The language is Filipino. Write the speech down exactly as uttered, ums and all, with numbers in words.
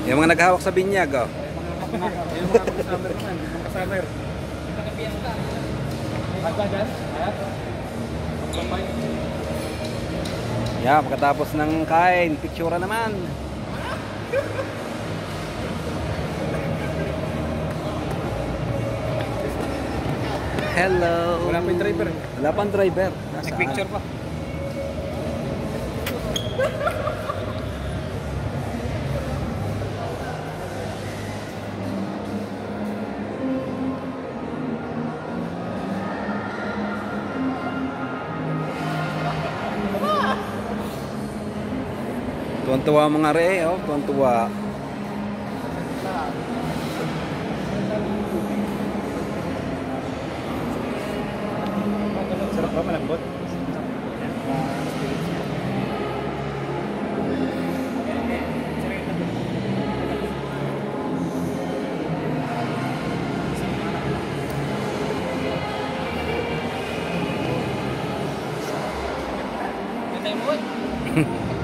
Yung mga naghawak sa binyag, oh. Yung mga kasama naman, yung mga kasama. Nakapiesta. Agba dyan? Ayan. Pagpapay. Yeah, pagkatapos ng kain, picture naman. Hello. Wala pa yung driver. Wala pang driver. Nag-picture pa. Tuwan-tuwa mga re, oh, tuwan-tuwa. Sarap ba? Malambot? Ganda yung mood.